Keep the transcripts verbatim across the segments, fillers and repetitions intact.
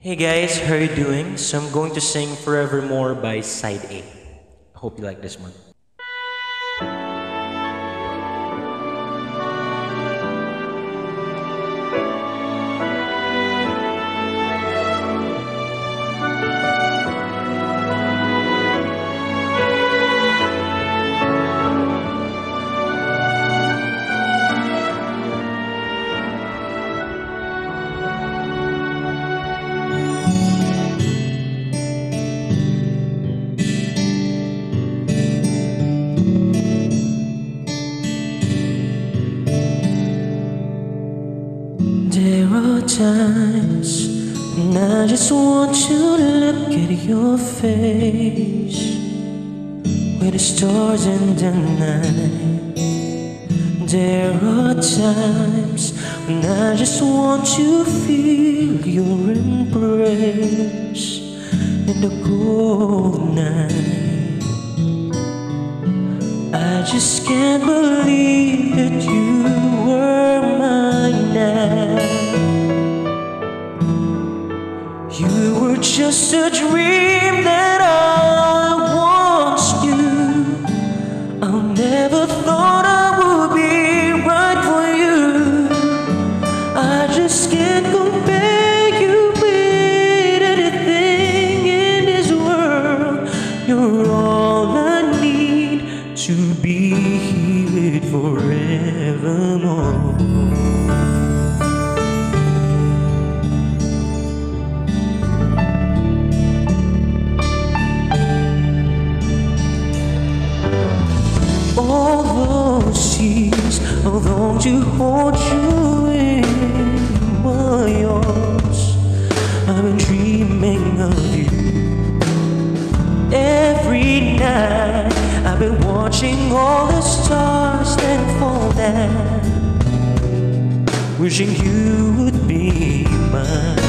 Hey guys, how are you doing? So I'm going to sing Forevermore by Side A. Hope you like this one. There are times when I just want to look at your face with the stars in the night. There are times when I just want to feel your embrace in the cold night. I just can't believe that you were mine now. You were just a dream that I once knew. I never thought I would be right for you. I just can't compare you with anything in this world. You're all I need to be here forevermore. All those years I long to hold you in my arms. I've been dreaming of you every night. I've been watching all the stars that fall down, wishing you would be mine.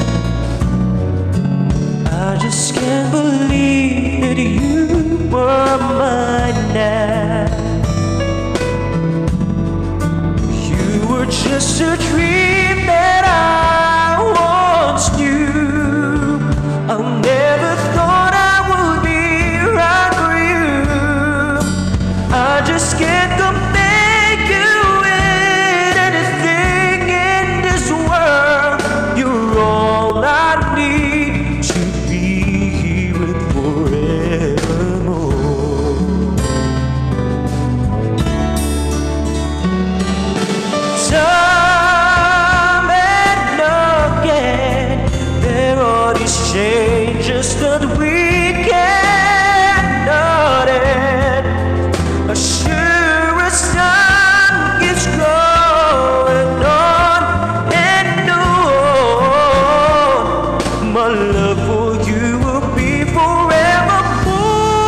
I just can't believe that you were mine now. Just a dream that I once knew. I never thought I would be right for you. I just can't compare you with anything in this world. You're all I need to be here with forevermore. Time and again, there are these changes that we cannot end. As sure as time keeps growing on and on, my love for you will be forevermore.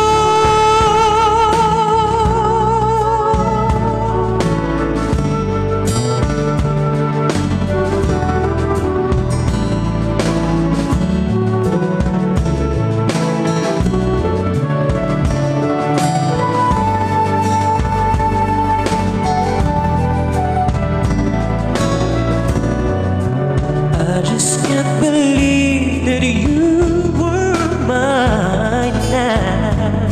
I just can't believe that you were mine now.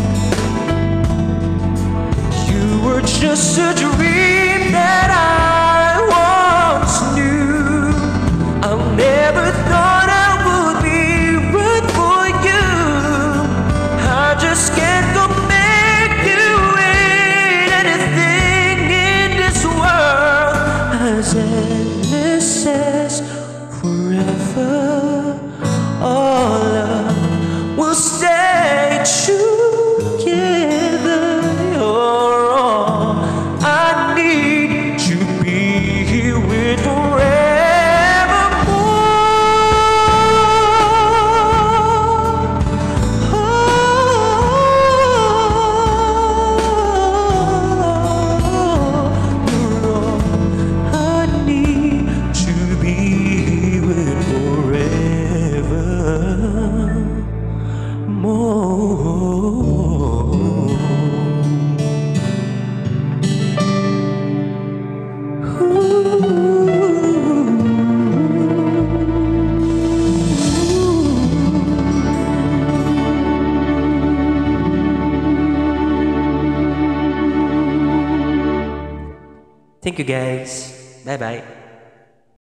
You were just a dream that I once knew. I never thought I would be right for you. I just can't compare you with anything in this world. As endless as forever, all love will stay together. You're all I Thank you guys. Bye bye.